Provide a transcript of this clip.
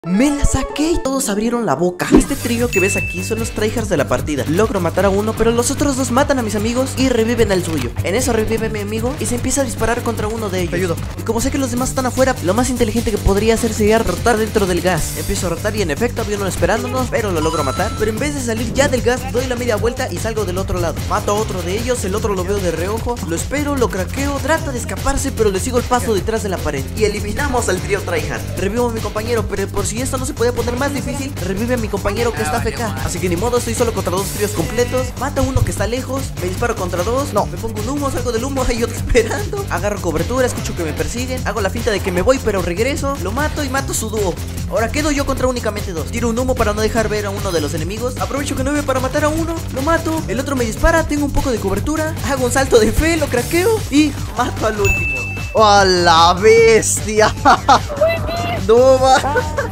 Me la saqué y todos abrieron la boca. Este trío que ves aquí son los tryhards de la partida. Logro matar a uno, pero los otros dos matan a mis amigos y reviven al suyo. En eso revive mi amigo y se empieza a disparar contra uno de ellos. Te ayudo. Y como sé que los demás están afuera, lo más inteligente que podría hacer sería rotar dentro del gas. Empiezo a rotar y en efecto había uno esperándonos, pero lo logro matar. Pero en vez de salir ya del gas, doy la media vuelta y salgo del otro lado. Mato a otro de ellos, el otro lo veo de reojo, lo espero, lo craqueo, trata de escaparse, pero le sigo el paso detrás de la pared. Y eliminamos al trío tryhard. Revivo a mi compañero, pero por si esto no se podía poner más difícil, revive a mi compañero que está AFK. Así que ni modo, estoy solo contra dos tríos completos. Mata a uno que está lejos, me disparo contra dos. No, me pongo un humo, salgo del humo, hay otro esperando. Agarro cobertura, escucho que me persiguen. Hago la finta de que me voy, pero regreso. Lo mato y mato su dúo. Ahora quedo yo contra únicamente dos. Tiro un humo para no dejar ver a uno de los enemigos. Aprovecho que no ve para matar a uno. Lo mato, el otro me dispara, tengo un poco de cobertura. Hago un salto de fe, lo craqueo y mato al último. ¡Oh, la bestia! ¡No va!